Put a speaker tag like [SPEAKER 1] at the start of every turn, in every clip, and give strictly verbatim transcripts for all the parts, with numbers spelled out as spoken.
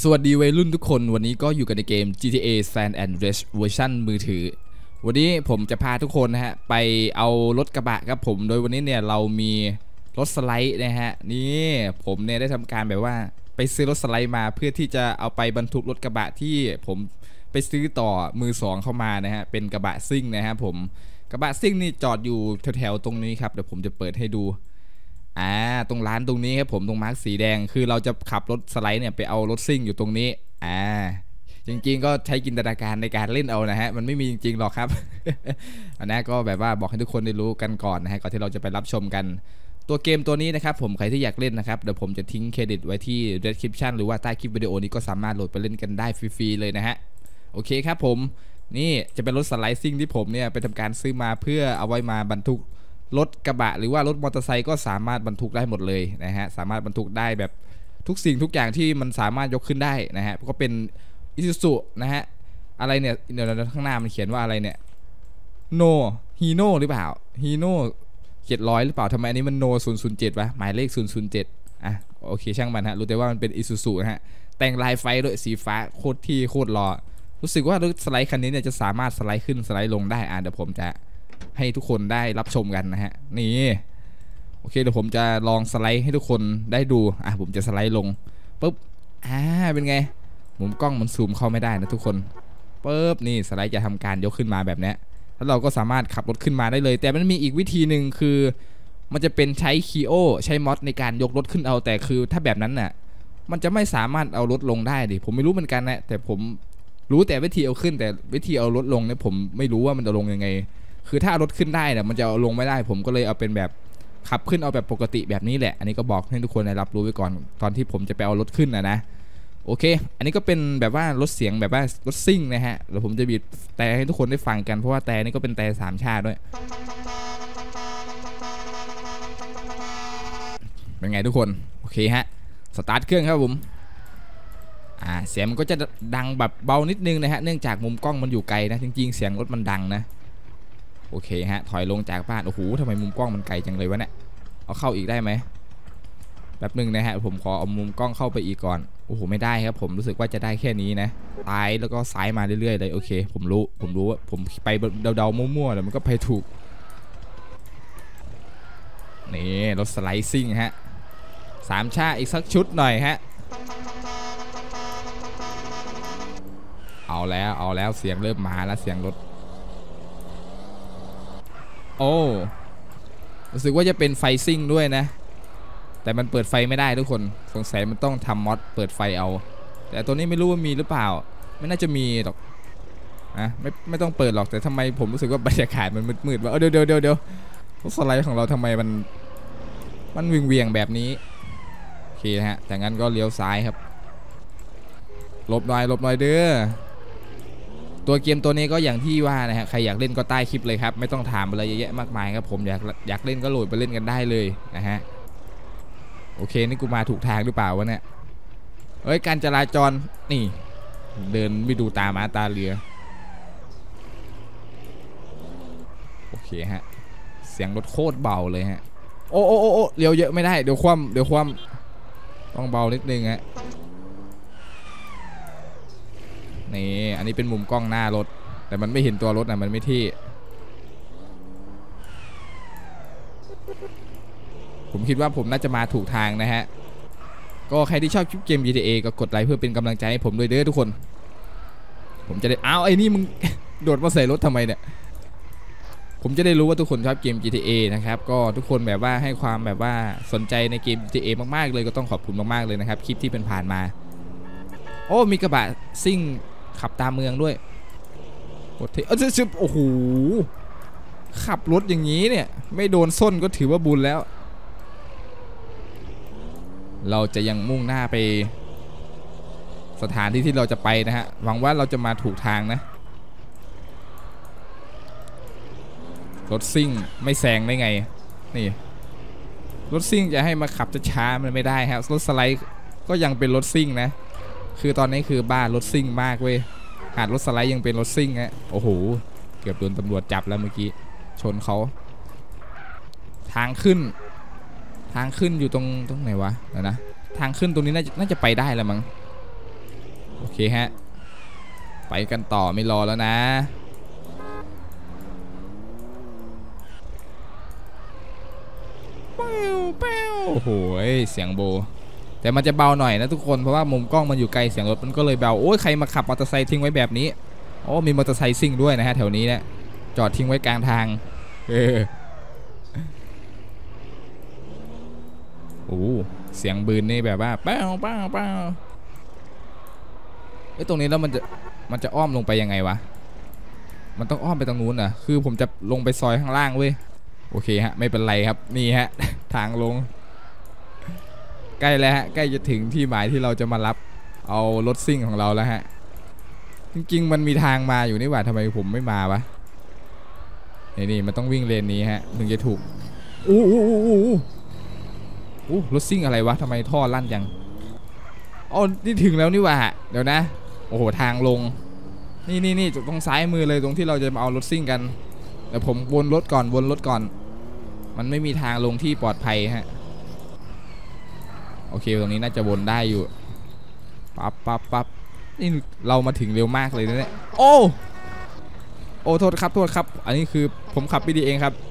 [SPEAKER 1] สวัสดีวัยรุ่นทุกคนวันนี้ก็อยู่กันในเกม จี ที เอ San Andreas เวอร์ชันมือถือวันนี้ผมจะพาทุกคนนะฮะไปเอารถกระบะครับผมโดยวันนี้เนี่ยเรามีรถสไลด์นะฮะนี่ผมเนี่ยได้ทำการแบบว่าไปซื้อรถสไลด์มาเพื่อที่จะเอาไปบรรทุกรถกระบะที่ผมไปซื้อต่อมือสองเข้ามานะฮะเป็นกระบะซิ่งนะฮะผมกระบะซิ่งนี่จอดอยู่แถวๆตรงนี้ครับเดี๋ยวผมจะเปิดให้ดูอ่าตรงร้านตรงนี้ครับผมตรงมาร์คสีแดงคือเราจะขับรถสไลด์เนี่ยไปเอารถซิ่งอยู่ตรงนี้อ่าจริงๆก็ใช้จินตนาการในการเล่นเอานะฮะมันไม่มีจริงๆหรอกครับ อันนี้ก็แบบว่าบอกให้ทุกคนได้รู้กันก่อนนะฮะก่อนที่เราจะไปรับชมกันตัวเกมตัวนี้นะครับผมใครที่อยากเล่นนะครับเดี๋ยวผมจะทิ้งเครดิตไว้ที่ description หรือว่าใต้คลิปวิดีโอนี้ก็สามารถโหลดไปเล่นกันได้ฟรีๆเลยนะฮะโอเคครับผมนี่จะเป็นรถสไลด์ซิ่งที่ผมเนี่ยไปทำการซื้อมาเพื่อเอาไว้มาบรรทุกรถกระบะหรือว่ารถมอเตอร์ไซค์ก็สามารถบรรทุกได้หมดเลยนะฮะสามารถบรรทุกได้แบบทุกสิ่งทุกอย่างที่มันสามารถยกขึ้นได้นะฮะก็เป็นอิซูซุนะฮะอะไรเนี่ยเดี๋ยวข้างหน้ามันเขียนว่าอะไรเนี่ยโนฮีโน่หรือเปล่าฮีโน่เจ็ดร้อยหรือเปล่าทำไมอันนี้มันโนศูนย์ศูนย์เจ็ดวะหมายเลขศูนย์ศูนย์เจ็ดอ่ะโอเคช่างมันฮะรู้แต่ว่ามันเป็นอิซูซุนะฮะแต่งลายไฟด้วยสีฟ้าโคตรที่โคตรหล่อรู้สึกว่ารถสไลด์คันนี้เนี่ยจะสามารถสไลด์ขึ้นสไลด์ลงได้อ่ะเดี๋ยวผมจะให้ทุกคนได้รับชมกันนะฮะนี่โอเคเดี๋ยวผมจะลองสไลด์ให้ทุกคนได้ดูอ่ะผมจะสไลด์ลงปุ๊บอ่าเป็นไงมุมกล้องมันซูมเข้าไม่ได้นะทุกคนปุ๊บนี่สไลด์จะทำการยกขึ้นมาแบบนี้แล้วเราก็สามารถขับรถขึ้นมาได้เลยแต่มันมีอีกวิธีหนึ่งคือมันจะเป็นใช้คีโอใช้มอดในการยกรถขึ้นเอาแต่คือถ้าแบบนั้นน่ะมันจะไม่สามารถเอารถลงได้ดิผมไม่รู้เหมือนกันนะแต่ผมรู้แต่วิธีเอาขึ้นแต่วิธีเอารถลงเนี่ยผมไม่รู้ว่ามันจะลงยังไงคือถ้าเอารถขึ้นได้เนี่ยมันจะเอาลงไม่ได้ผมก็เลยเอาเป็นแบบขับขึ้นเอาแบบปกติแบบนี้แหละอันนี้ก็บอกให้ทุกคนได้รับรู้ไว้ก่อนตอนที่ผมจะไปเอารถขึ้นนะนะโอเคอันนี้ก็เป็นแบบว่ารถเสียงแบบว่ารถซิ่งนะฮะเดี๋ยวผมจะบีบแต่ให้ทุกคนได้ฟังกันเพราะว่าแต่นี่ก็เป็นแต่สามชาติด้วยเป็นไงทุกคนโอเคฮะสตาร์ทเครื่องครับผมอ่าเสียงมันก็จะดังแบบเบานิดนึงนะฮะเนื่องจากมุมกล้องมันอยู่ไกลนะจริงๆเสียงรถมันดังนะโอเคฮะถอยลงจากบ้านโอ้โหทำไมมุมกล้องมันไกลจังเลยวะเนี่ยเอาเข้าอีกได้ไหมแป๊บนึงนะฮะผมขอเอามุมกล้องเข้าไปอีกก่อนโอ้โหไม่ได้ครับผมรู้สึกว่าจะได้แค่นี้นะซ้ายแล้วก็ซ้ายมาเรื่อยๆเลยโอเคผมรู้ผมรู้ว่าผมไปเดาๆมั่วๆแล้วมันก็ไปถูกนี่รถสไลด์ซิ่งฮะสามชาอีกสักชุดหน่อยฮะเอาแล้วเอาแล้วเสียงเริ่มมาแล้วเสียงรถโอ้รู้สึกว่าจะเป็นไฟซิ่งด้วยนะแต่มันเปิดไฟไม่ได้ทุกคนสงสัยมันต้องทำมอดเปิดไฟเอาแต่ตัวนี้ไม่รู้ว่ามีหรือเปล่าไม่น่าจะมีหรอกนะไม่ไม่ต้องเปิดหรอกแต่ทำไมผมรู้สึกว่าบรรยากาศมันมืดๆว่าเดี๋ยวเดี๋ยวเดี๋ยวเดี๋ยวรถสไลด์ของเราทำไมมันมันวิงเวียงแบบนี้โอเคฮะแต่งั้นก็เลี้ยวซ้ายครับหลบหน่อยหลบหน่อยเด้อตัวเกมตัวนี้ก็อย่างที่ว่านะฮะใครอยากเล่นก็ใต้คลิปเลยครับไม่ต้องถามอะไรเยอะแยะมากมายครับผมอยากอยากเล่นก็โหลดไปเล่นกันได้เลยนะฮะโอเคนี่กูมาถูกทางหรือเปล่าวะเนี่ยเฮ้ยการจราจรนี่เดินไม่ดูตามาตาเรือโอเคฮะเสียงรถโคตรเบาเลยฮะโอ้โอ้โอ้เลี้ยวเยอะไม่ได้เดี๋ยวคว่ำเดี๋ยวคว่ำต้องเบานิดนึงฮะนี่อันนี้เป็นมุมกล้องหน้ารถแต่มันไม่เห็นตัวรถนะมันไม่ที่ผมคิดว่าผมน่าจะมาถูกทางนะฮะก็ใครที่ชอบคลิปเกม จี ที เอ ก็กดไลค์เพื่อเป็นกำลังใจให้ผมด้วยเด้อทุกคนผมจะได้อ้าวไอ้นี่มึง โดดมาใส่รถทำไมเนี่ยผมจะได้รู้ว่าทุกคนชอบเกม จี ที เอ นะครับก็ทุกคนแบบว่าให้ความแบบว่าสนใจในเกม จี ที เอ มากๆเลยก็ต้องขอบคุณมากๆเลยนะครับคลิปที่เป็นผ่านมาโอ้มีกระบะซิ่งขับตามเมืองด้วยโอ้เออโอ้โหขับรถอย่างนี้เนี่ยไม่โดนส้นก็ถือว่าบุญแล้วเราจะยังมุ่งหน้าไปสถานที่ที่เราจะไปนะฮะหวังว่าเราจะมาถูกทางนะรถซิ่งไม่แซงได้ไงนี่รถซิ่งจะให้มาขับช้าๆมันไม่ได้ครับรถสไลด์ก็ยังเป็นรถซิ่งนะคือตอนนี้คือบ้ารถซิ่งมากเว้ยหาดรถสไลด์ยังเป็นรถซิ่งฮะโอ้โหเกือบโดนตำรวจจับแล้วเมื่อกี้ชนเขาทางขึ้นทางขึ้นอยู่ตรงตรงไหนวะเดี๋ยวนะทางขึ้นตรงนี้น่าจะน่าจะไปได้แล้วมั้งเคฮะไปกันต่อไม่รอแล้วนะโอ้โหเสียงโบแต่มันจะเบาหน่อยนะทุกคนเพราะว่ามุมกล้องมันอยู่ไกลเสียงรถมันก็เลยเบาโอ้ยใครมาขับมอเตอร์ไซค์ทิ้งไว้แบบนี้โอ้มีมอเตอร์ไซค์ซิ่งด้วยนะฮะแถวนี้เนี่ยจอดทิ้งไว้กลางทางเออโอ้เสียงปืนนี่แบบว่าป้าวป้าวป้าวไอ้ตรงนี้แล้วมันจะมันจะอ้อมลงไปยังไงวะมันต้องอ้อมไปตรงนู้นอ่ะคือผมจะลงไปซอยข้างล่างเว้ยโอเคฮะไม่เป็นไรครับนี่ฮะทางลงใกล้แล้วฮะใกล้จะถึงที่หมายที่เราจะมารับเอารถซิ่งของเราแล้วฮะจริงๆมันมีทางมาอยู่นี่หว่าทำไมผมไม่มาวะนี่นี่มันต้องวิ่งเลนนี้ฮะถึงจะถูกอู้อู้อู้อู้อู้รถซิ่งอะไรวะทำไมท่อลั่นจังอ๋อนี่ถึงแล้วนี่หว่าเดี๋ยวนะโอ้โหทางลงนี่นี่นี่ตรงซ้ายมือเลยตรงที่เราจะมาเอารถซิ่งกันเดี๋ยวผมวนรถก่อนวนรถก่อนมันไม่มีทางลงที่ปลอดภัยฮะโอเคตรงนี้น่าจะวนได้อยู่ปั๊บปั๊บปั๊บนี่เรามาถึงเร็วมากเลยนะเนี่ยโอ้โอ้โทษครับโทษครับอันนี้คือผมขับไม่ดีเองครับ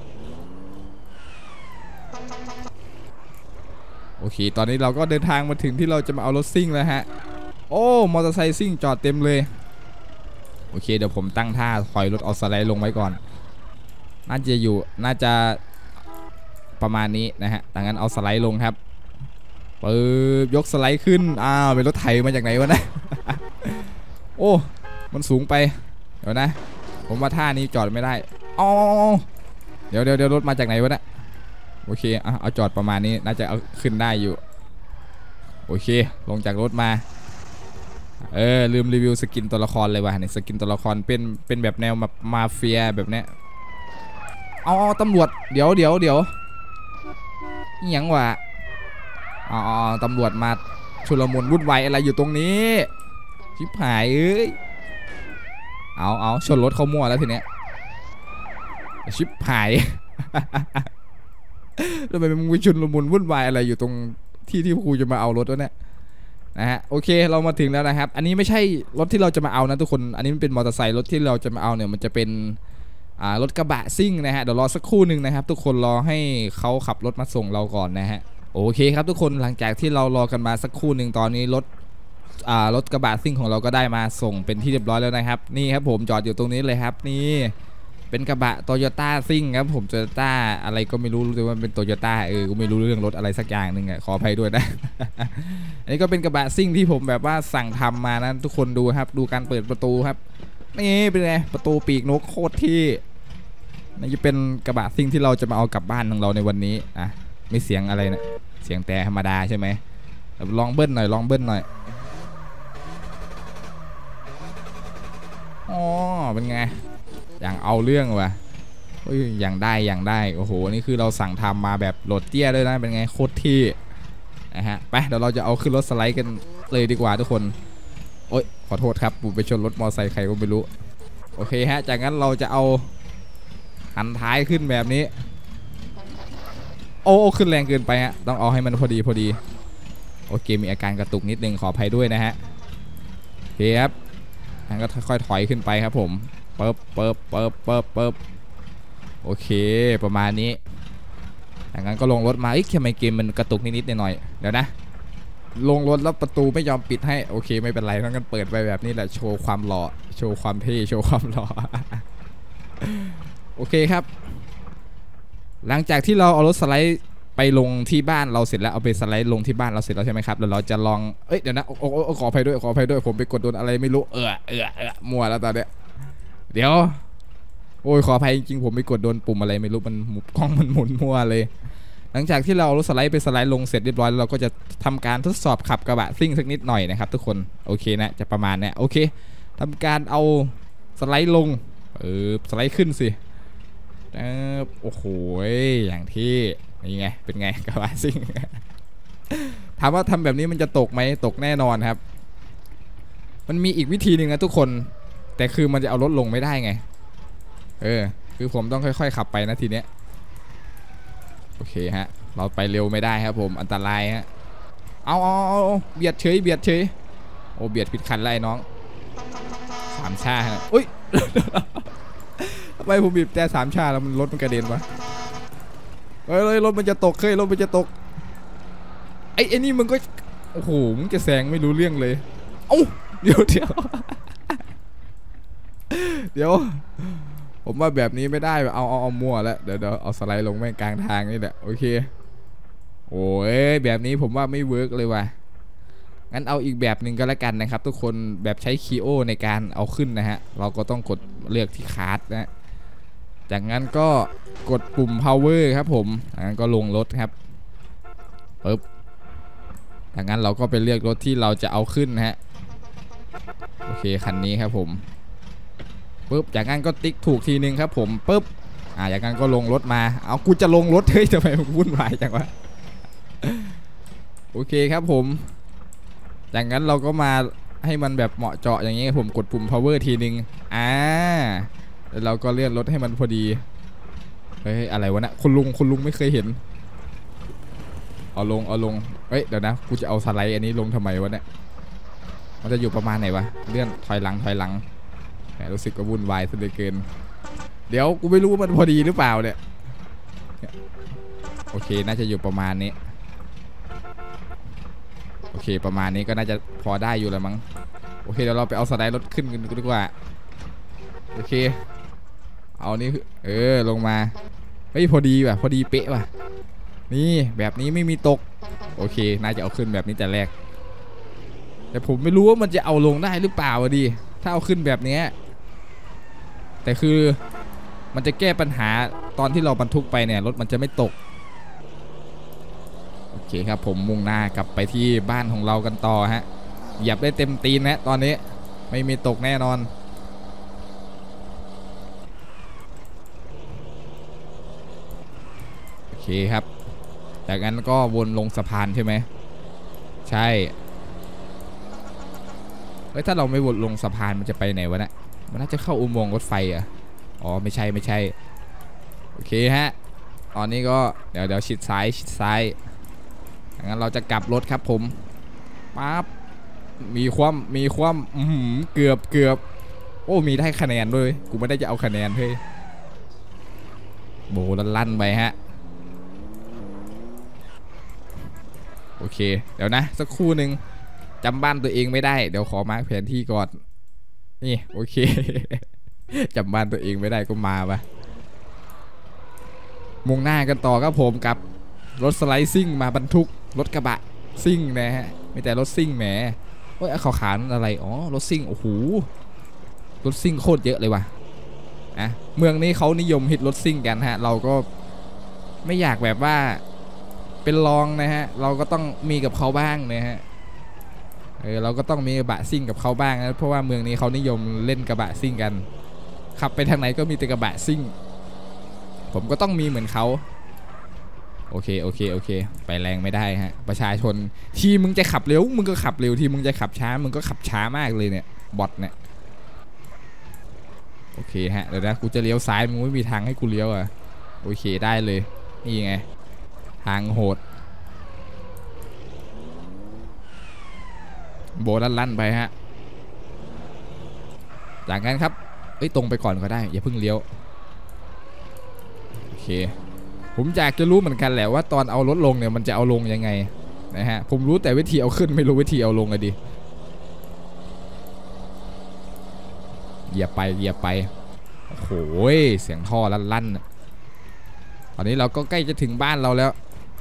[SPEAKER 1] โอเคตอนนี้เราก็เดินทางมาถึงที่เราจะมาเอารถซิ่งแล้วฮะโอ้มอเตอร์ไซค์ซิ่งจอดเต็มเลยโอเคเดี๋ยวผมตั้งท่าถอยรถเอาสไลด์ลงไว้ก่อนน่าจะอยู่น่าจะประมาณนี้นะฮะดังนั้นเอาสไลด์ลงครับปึ๊บยกสไลด์ขึ้นอ้าวเป็นรถไถมาจากไหนวะนะโอ้มันสูงไปเดี๋ยวนะผมว่าท่านี้จอดไม่ได้อ๋อเดี๋ยวเดี๋ยวเดี๋ยวรถมาจากไหนวะนะโอเคเอาเอาจอดประมาณนี้น่าจะเอาขึ้นได้อยู่โอเคลงจากรถมาเออลืมรีวิวสกินตัวละครเลยว่ะเนี่ยสกินตัวละครเป็นเป็นแบบแนวมามาเฟียแบบเนี้ยอ๋อตำรวจเดี๋ยวเดี๋ยวเดี๋ยวยังวะอ๋อตำรวจมาชุลมุนวุ่นวายอะไรอยู่ตรงนี้ชิบหายเอ้ยเอาเอาชนรถเขามั่วแล้วทีเนี้ยชิบหายทำไมมึงไปชุลมุนวุ่นวายอะไรอยู่ตรงที่ที่ครูจะมาเอารถวะเนี่ยนะฮะโอเคเรามาถึงแล้วนะครับอันนี้ไม่ใช่รถที่เราจะมาเอานะทุกคนอันนี้มันเป็นมอเตอร์ไซค์รถที่เราจะมาเอาเนี่ยมันจะเป็นอ่ารถกระบะซิ่งนะฮะเดี๋ยวรอสักครู่หนึ่งนะครับทุกคนรอให้เขาขับรถมาส่งเราก่อนนะฮะโอเคครับทุกคนหลังจากที่เรารอกันมาสักครู่หนึ่งตอนนี้รถอ่ารถกระบะซิ่งของเราก็ได้มาส่งเป็นที่เรียบร้อยแล้วนะครับนี่ครับผมจอดอยู่ตรงนี้เลยครับนี่เป็นกระบะโตโยต้าซิ่งครับผมโตโยต้าอะไรก็ไม่รู้รู้แต่ว่าเป็นโตโยต้าเออก็ไม่รู้เรื่องรถอะไรสักอย่างหนึ่งอ่ะขออภัยด้วยนะ อันนี้ก็เป็นกระบะซิ่งที่ผมแบบว่าสั่งทำมานะทุกคนดูครับดูการเปิดประตูครับนี่เป็นไงประตูปีกนกโคตรที่นี่จะเป็นกระบะซิ่งที่เราจะมาเอากลับบ้านของเราในวันนี้อ่ะไม่เสียงอะไรนะเสียงแต่ธรรมดาใช่ไหมลองเบิ้ลหน่อยลองเบิ้ลหน่อยอ๋อเป็นไงอย่างเอาเรื่องว่ะโอ้ยอย่างได้อย่างได้โอ้โหนี่คือเราสั่งทำมาแบบโหลดเตี้ยด้วยนะเป็นไงโคตรที่นะฮะไปเดี๋ยวเราจะเอาขึ้นรถสไลด์กันเลยดีกว่าทุกคนโอ้ยขอโทษครับผมไปชนรถมอเตอร์ไซค์ใครก็ไม่รู้โอเคฮะจากนั้นเราจะเอาหันท้ายขึ้นแบบนี้โอ้ขึ้นแรงเกินไปฮะต้องเอาให้มันพอดีพอดีโอเคมีอาการกระตุกนิดนึงขออภัยด้วยนะฮะโอเคครับงั้นก็ค่อยๆถอยขึ้นไปครับผมเปิบเปิบเปิบเปิบเปิบโอเคประมาณนี้อย่างนั้นก็ลงรถมาเอ้ยทำไมเกมมันกระตุกนิดๆหน่อยๆเดี๋ยวนะลงรถแล้วประตูไม่ยอมปิดให้โอเคไม่เป็นไรทั้งนั้นเปิดไปแบบนี้แหละโชว์ความหล่อโชว์ความเท่โชว์ความหล่อ โอเคครับหลังจากที่เราเอารถสไลด์ไปลงที่บ้านเราเสร็จแล้วเอาไปสไลด์ลงที่บ้านเราเสร็จแล้วใช่ไหมครับแล้วเราจะลองเอ้ยเดี๋ยวนะโอ้โอ้ขออภัยด้วยขออภัยด้วยผมไปกดโดนอะไรไม่รู้เออเออเออมัวแล้วตอนเนี้ยเดี๋ยวโอ้ยขออภัยจริงๆผมไปกดโดนปุ่มอะไรไม่รู้มันหมุนกล้องมันหมุนมั่วเลยหลังจากที่เราเอารถสไลด์ไปสไลด์ลงเสร็จเรียบร้อยแล้วเราก็จะทำการทดสอบขับกระบะซิ่งสักนิดหน่อยนะครับทุกคนโอเคนะจะประมาณนี้โอเคทำการเอาสไลด์ลงเออสไลด์ขึ้นสิโอ้โหอย่างที่นี่ไงเป็นไงกระบะซิ่ง ถามว่าทำแบบนี้มันจะตกไหมตกแน่นอนครับมันมีอีกวิธีหนึ่งนะทุกคนแต่คือมันจะเอารถลงไม่ได้ไงเออคือผมต้องค่อยๆขับไปนะทีเนี้ยโอเคฮะเราไปเร็วไม่ได้ครับผมอันตรายฮะเอาเอาเอาเบียดเฉยเบียดเฉยโอเบียดผิดคันไล่น้องสามชาอุ้ยทำไมผมบีบแต่สามชาแล้วมันรถมันกระเด็นวะเฮ้ยรถมันจะตกเคยรถมันจะตกไอ้ไอ้นี่มึงก็โอ้โหมึงจะแซงไม่รู้เรื่องเลยเอ้าเดี๋ยวเดี๋ยวเดี๋ยวผมว่าแบบนี้ไม่ได้เอาเอาเอามั่วแล้วเดี๋ยวเดี๋ยวเอาสไลด์ลงแม่งกลางทางนี่แหละโอเคโอ้ยแบบนี้ผมว่าไม่เวิร์กเลยว่ะงั้นเอาอีกแบบหนึ่งก็แล้วกันนะครับทุกคนแบบใช้คีโอในการเอาขึ้นนะฮะเราก็ต้องกดเลือกที่คาร์ดนะจากนั้นก็กดปุ่ม power ครับผมจากนั้นก็ลงรถครับปึ๊บจากนั้นเราก็ไปเลือกรถที่เราจะเอาขึ้นนะฮะโอเคคันนี้ครับผมปึ๊บจากนั้นก็ติ๊กถูกทีนึงครับผมปึ๊บอ่าจากนั้นก็ลงรถมาเอากูจะลงรถเฮ้ยทำไมวุ่นวายจังวะโอเคครับผมจากนั้นเราก็มาให้มันแบบเหมาะเจาะอย่างนี้ผมกดปุ่ม power ทีนึงอ่าแล้วเราก็เลื่อนรถให้มันพอดีเฮ้ยอะไรวะนะคุณลุงคุณลุงไม่เคยเห็นเอาลงเอาลงเฮ้ยเดี๋ยวนะกูจะเอาสไลด์อันนี้ลงทำไมวะเนี่ยมันจะอยู่ประมาณไหนวะเลื่อนถอยหลังถอยหลังแต่รู้สึกว่าวุ่นวายซะเหลือเกินเดี๋ยวกูไม่รู้ว่ามันพอดีหรือเปล่าเนี่ยโอเคน่าจะอยู่ประมาณนี้โอเคประมาณนี้ก็น่าจะพอได้อยู่แล้วมั้งโอเคเดี๋ยวเราไปเอาสไลด์รถขึ้นกันดีกว่าโอเคเอานี่เออลงมาเฮ้ยพอดีว่ะพอดีเป๊ะว่ะนี่แบบนี้ไม่มีตกโอเคน่าจะเอาขึ้นแบบนี้แต่แรกแต่ผมไม่รู้ว่ามันจะเอาลงได้หรือเปล่าดิถ้าเอาขึ้นแบบนี้แต่คือมันจะแก้ปัญหาตอนที่เราบรรทุกไปเนี่ยรถมันจะไม่ตกโอเคครับผมมุ่งหน้ากลับไปที่บ้านของเรากันต่อฮะเหยียบได้เต็มตีนนะตอนนี้ไม่มีตกแน่นอนโอเคครับจากนั้นก็วนลงสะพานใช่ไหมใช่เฮ้ยถ้าเราไม่วนลงสะพานมันจะไปไหนวะเนี่ยมันน่าจะเข้าอุโมงค์รถไฟอ่ะอ๋อไม่ใช่ไม่ใช่โอเคฮะตอนนี้ก็เดี๋ยวเดี๋ยวชิดซ้ายชิดซ้ายงั้นเราจะกลับรถครับผมปั๊บมีความมีความอืมเกือบเกือบโอ้มีได้คะแนนด้วยกูไม่ได้จะเอาคะแนนเฮ้ยโบลั่นไปฮะโอเคเดี๋ยวนะสักครู่หนึ่งจำบ้านตัวเองไม่ได้เดี๋ยวขอมาร์คแผนที่ก่อนนี่โอเค จำบ้านตัวเองไม่ได้ก็มาปะมุ่งหน้ากันต่อครับผมกับรถสไลด์ซิ่งมาบรรทุกรถกระบะซิ่งนะฮะไม่แต่รถซิ่งแหมโอ้ยขาวขานอะไรอ๋อรถซิ่งโอ้โหรถซิ่งโคตรเยอะเลยว่ะอ่ะเมืองนี้เขานิยมฮิตรถซิ่งกันฮะเราก็ไม่อยากแบบว่าเป็นรองนะฮะเราก็ต้องมีกับเขาบ้างนะฮะเออเราก็ต้องมีกระบะซิ่งกับเขาบ้างนะเพราะว่าเมืองนี้เขานิยมเล่นกระบะซิ่งกันขับไปทางไหนก็มีแต่กระบะซิ่งผมก็ต้องมีเหมือนเขาโอเคโอเคโอเคไปแรงไม่ได้ฮะประชาชนที่มึงจะขับเร็วมึงก็ขับเร็วที่มึงจะขับช้ามึงก็ขับช้ามากเลยเนี่ยบอทเนี่ยโอเคฮะเดี๋ยวนะกูจะเลี้ยวซ้ายมึงไม่มีทางให้กูเลี้ยวอ่ะโอเคได้เลยนี่ไงทางโหดโบลั่นๆไปฮะจากนั้นครับเอ้ยตรงไปก่อนก็ได้อย่าเพิ่งเลี้ยวโอเคผมอยากจะรู้เหมือนกันแหละว่าตอนเอารถลงเนี่ยมันจะเอาลงยังไงนะฮะผมรู้แต่วิธีเอาขึ้นไม่รู้วิธีเอาลงเลยดิเหยียบไปเหยียบไปโอ้โหเสียงท่อลั่นๆตอนนี้เราก็ใกล้จะถึงบ้านเราแล้ว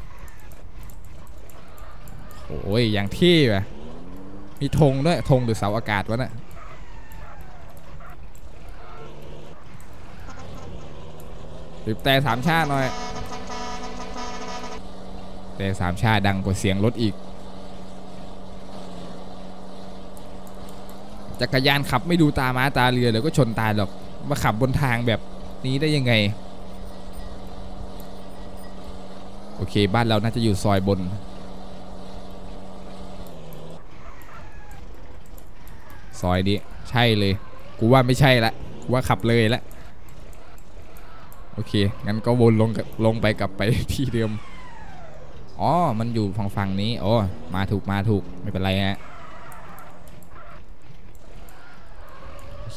[SPEAKER 1] โอ้ยอย่างที่ว่ะมีธงด้วยธงหรือเสาอากาศวะน่ะบีบแต่สามชาหน่อยแต่สามชาดังกว่าเสียงรถอีกจักรยานขับไม่ดูตาม้าตาเรือเดี๋ยวก็ชนตายหรอกมาขับบนทางแบบนี้ได้ยังไงโอเคบ้านเราน่าจะอยู่ซอยบนซอยนี้ใช่เลยกูว่าไม่ใช่ละกูว่าขับเลยละโอเคงั้นก็วนลงลงไปกลับไปที่เดิมอ๋อมันอยู่ฝั่งฝั่งนี้โอ้มาถูกมาถูกไม่เป็นไรฮะ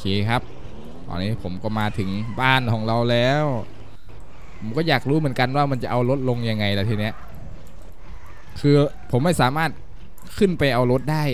[SPEAKER 1] เคครับตอนนี้ผมก็มาถึงบ้านของเราแล้วผมก็อยากรู้เหมือนกันว่ามันจะเอารถลงยังไงล่ะทีเนี้ยคือผมไม่สามารถขึ้นไปเอารถได้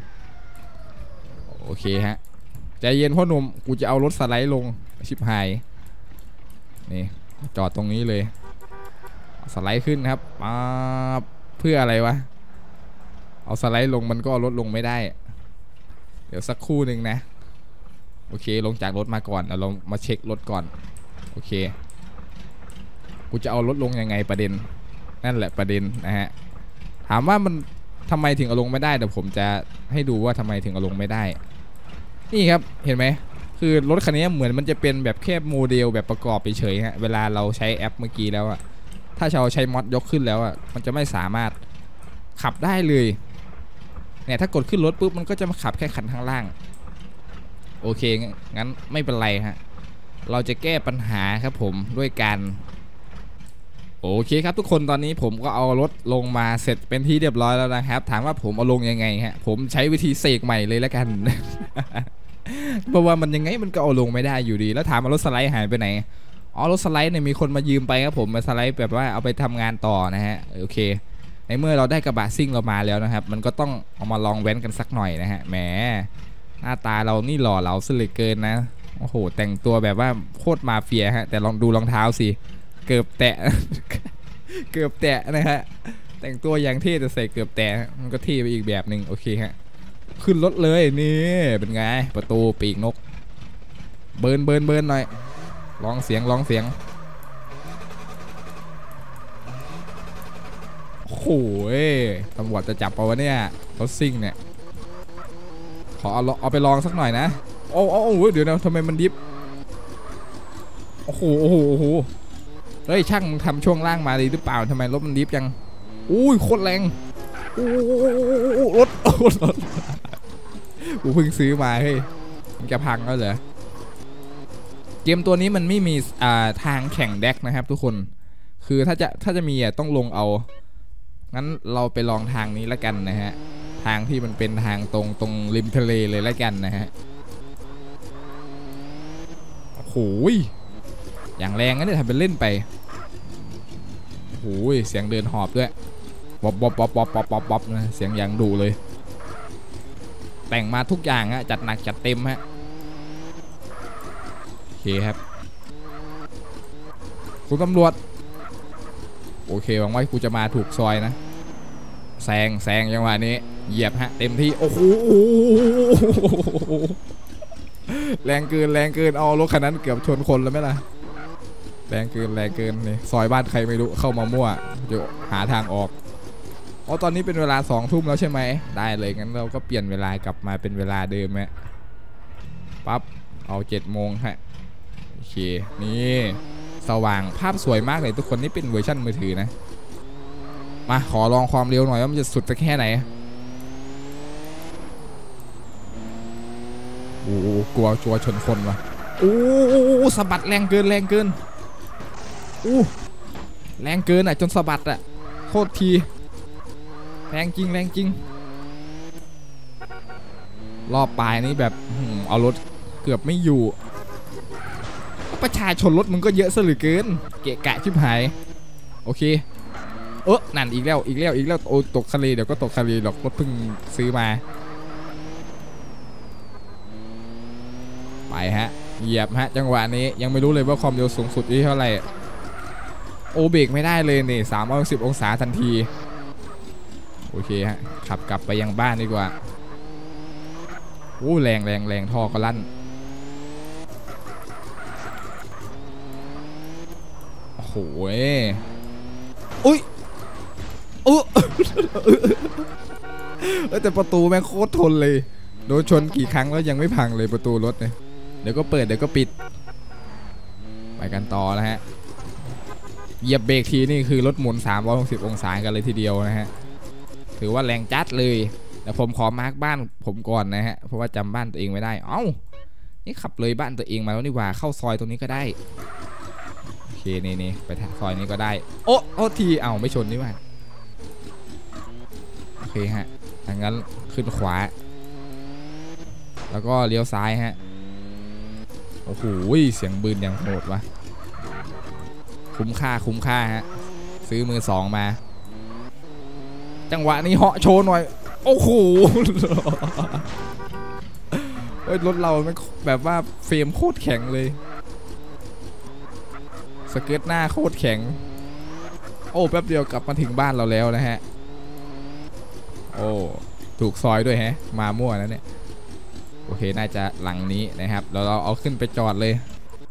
[SPEAKER 1] โอเคฮะใจเย็นพ่อหนุ่มกูจะเอารถสไลด์ลงชิบหายนี่จอดตรงนี้เลยสไลด์ขึ้นครับมาเพื่ออะไรวะเอาสไลด์ลงมันก็ลดลงไม่ได้เดี๋ยวสักครู่หนึ่งนะโอเคลงจากรถมาก่อนเรามาเช็ครถก่อนโอเคกูจะเอารถลงยังไงประเด็นนั่นแหละประเด็นนะฮะถามว่ามันทำไมถึงเอาลงไม่ได้เดี๋ยวผมจะให้ดูว่าทำไมถึงเอาลงไม่ได้นี่ครับเห็นไหมคือรถคันนี้เหมือนมันจะเป็นแบบแค่โมเดลแบบประกอบไปเฉยฮะเวลาเราใช้แอปเมื่อกี้แล้วอะถ้าเราใช้มอดยกขึ้นแล้วอะมันจะไม่สามารถขับได้เลยเนี่ยถ้ากดขึ้นรถปุ๊บมันก็จะมาขับแค่คันข้างล่างโอเคงั้นไม่เป็นไรฮะเราจะแก้ปัญหาครับผมด้วยการโอเคครับทุกคนตอนนี้ผมก็เอารถลงมาเสร็จเป็นที่เรียบร้อยแล้วนะครับถามว่าผมเอาลงยังไงฮะผมใช้วิธีเสกใหม่เลยแล้วกัน เพราะว่ามันยังไงมันก็เอาลงไม่ได้อยู่ดีแล้วถามว่ารถสไลด์หายไปไหนอ๋อรถสไลด์เนี่ยมีคนมายืมไปครับผมมาสไลด์แบบว่าเอาไปทำงานต่อนะฮะโอเคในเมื่อเราได้กระบะซิ่งเรามาแล้วนะครับมันก็ต้องเอามาลองแว้นกันสักหน่อยนะฮะแหมหน้าตาเรานี่หล่อเหลาซะเหลือเกินนะโอ้โหแต่งตัวแบบว่าโคตรมาเฟียฮะแต่ลองดูรองเท้าสิเกือบแตะ เกือบแตะนะฮะแต่งตัวอย่างเท่แต่ใส่เกือบแตะมันก็เท่ไปอีกแบบหนึ่งโอเคฮะขึ้นรถเลยนี่เป็นไงประตูปีกนกเบิร์นเบิร์นเบิร์นหน่อยลองเสียงลองเสียงโอ้โหตำรวจจะจับเอาวะเนี่ยรถซิ่งเนี่ยขอเอาเอาไปลองสักหน่อยนะโอ้โอ้เดี๋ยวนะทำไมมันดิฟโอ้โหโอ้โหโอ้โหเฮ้ยช่างทำช่วงล่างมาดีหรือเปล่าทำไมรถมันดิฟจังอุ้ยโคตรแรงรถรถรถกูเพิ่งซื้อมาเฮ้ยมันจะพังแล้วเหรอเกมตัวนี้มันไม่มีอ่าทางแข่งแดกนะครับทุกคนคือถ้าจะถ้าจะมีอ่ะต้องลงเอางั้นเราไปลองทางนี้แล้วกันนะฮะทางที่มันเป็นทางตรงตรงริมทะเลเลยแล้วกันนะฮะโอ้โหอย่างแรงนะเนี่ยทำเป็นเล่นไปโอ้โหเสียงเดินหอบด้วยบ๊อบบ๊อบบ๊อบบ๊อบบ๊อบบ๊อบบ๊อบนะเสียงอย่างดุเลยแต่งมาทุกอย่างฮะจัดหนักจัดเต็มฮะโอเคครับคุณตำรวจโอเคหวังว่ากูจะมาถูกซอยนะแซงแซงจังหวะนี้เหยียบฮะเต็มที่โอ้โหแรงเกินแรงเกินเอารถคันนั้นเกือบชนคนแล้วไหมล่ะแรงเกินแรงเกินนี่ซอยบ้านใครไม่รู้เข้ามามั่วเดี๋ยวหาทางออกอ๋อตอนนี้เป็นเวลาสองทุ่มแล้วใช่ไหมได้เลยงั้นเราก็เปลี่ยนเวลากลับมาเป็นเวลาเดิมฮะปั๊บเอาเจ็ดโมงฮะโอเคนี่สว่างภาพสวยมากเลยทุกคนนี่เป็นเวอร์ชันมือถือนะมาขอลองความเร็วหน่อยว่ามันจะสุดจะแค่ไหนโอ้กลัวชัวชนคนวะโอ้สะบัดแรงเกินแรงเกินอู้แรงเกินอ่ะจนสะบัดอ่ะโคตรทีแรงจริงแรงจริงรอบปลายนี้แบบเอารถเกือบไม่อยู่ประชาชนรถมึงก็เยอะซะเหลือเกินเกะกะชิบหายโอเคเออนั่นอีกแล้วอีกแล้วอีกแล้วโอ้ตกทะเลเดี๋ยวก็ตกทะเลหรอกรถเพิ่งซื้อมาไปฮะเหยียบฮะจังหวะนี้ยังไม่รู้เลยว่าความเร็วสูงสุดที่เท่าไหร่โอเบรกไม่ได้เลยนี่สามร้อยสิบองศาทันทีโอเคฮะขับกลับไปยังบ้านดีกว่าโอ้แรงแรงแรงท่อก็ลั่นโอ้โหอุ้ยอุ๊แต่ประตูแม่งโคตรทนเลยโดนชนกี่ครั้งแล้วยังไม่พังเลยประตูรถเนี่ยเดี๋ยวก็เปิดเดี๋ยวก็ปิดไปกันต่อนะฮะเหยียบเบรกทีนี่คือรถหมุนสามร้อยหกสิบองศากันเลยทีเดียวนะฮะถือว่าแรงจัดเลยแต่ผมขอมาร์กบ้านผมก่อนนะฮะเพราะว่าจำบ้านตัวเองไม่ได้เอ้านี่ขับเลยบ้านตัวเองมาแล้วนี่ว่าเข้าซอยตรงนี้ก็ได้โอเคนี่นี่ไปซอยนี้ก็ได้โอ้โอ้ทีเอ้าไม่ชนนี่ว่าโอเคฮะดังนั้นขึ้นขวาแล้วก็เลี้ยวซ้ายฮะโอ้โหเสียงปืนอย่างโหดวะคุ้มค่าคุ้มค่าฮะซื้อมือสองมาจังหวะนี้เหาะโชว์หน่อยโอ้โหรถเรามันแบบว่าเฟรมโคตรแข็งเลยสเกิร์ตหน้าโคตรแข็งโอ้แป๊บเดียวกลับมาถึงบ้านเราแล้วนะฮะโอ้ถูกซอยด้วยฮะมามั่วแล้วเนี่ยโอเคน่าจะหลังนี้นะครับเราเราเอาขึ้นไปจอดเลย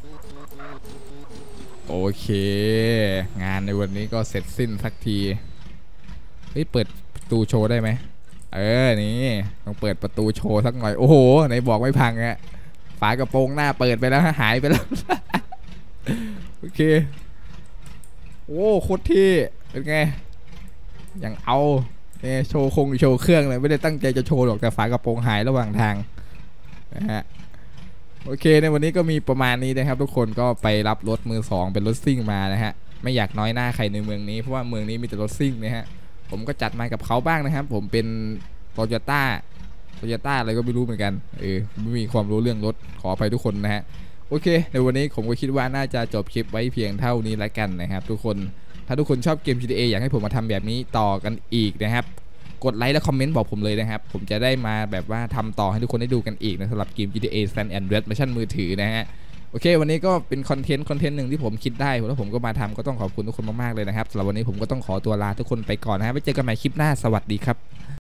[SPEAKER 1] โอเคงานในวันนี้ก็เสร็จสิ้นสักทีเฮ้ยเปิดประตูโชว์ได้ไหมเออนี่ต้องเปิดประตูโชว์สักหน่อยโอ้โหไหนบอกไม่พังอะฝากระโปรงหน้าเปิดไปแล้วหายไปแล้วโอเคโอ้โคตรที่เป็นไงอย่างเอาเนี่ยโชว์คงโชว์เครื่องเลยไม่ได้ตั้งใจจะโชว์หรอกแต่ฝากระโปรงหายระหว่างทางนะฮะโอเคในวันนี้ก็มีประมาณนี้นะครับทุกคนก็ไปรับรถมือสองเป็นรถซิ่งมานะฮะไม่อยากน้อยหน้าใครในเมืองนี้เพราะว่าเมืองนี้มีแต่รถซิ่งนะฮะผมก็จัดมากับเขาบ้างนะครับผมเป็นโตโยต้าโตโยต้าอะไรก็ไม่รู้เหมือนกันเออไม่มีความรู้เรื่องรถขออภัยทุกคนนะฮะโอเคในวันนี้ผมก็คิดว่าน่าจะจบคลิปไว้เพียงเท่านี้แล้วกันนะครับทุกคนถ้าทุกคนชอบเกม จี ที เอ อยากให้ผมมาทำแบบนี้ต่อกันอีกนะครับกดไลค์และคอมเมนต์บอกผมเลยนะครับผมจะได้มาแบบว่าทำต่อให้ทุกคนได้ดูกันอีกนะสำหรับเกม จี ที เอ San Andreas เวอร์ชันมือถือนะฮะโอเควันนี้ก็เป็นคอนเทนต์คอนเทนต์หนึ่งที่ผมคิดได้แล้วผมก็มาทำก็ต้องขอบคุณทุกคนมากๆเลยนะครับสำหรับวันนี้ผมก็ต้องขอตัวลาทุกคนไปก่อนนะฮะไว้เจอกันใหม่คลิปหน้าสวัสดีครับ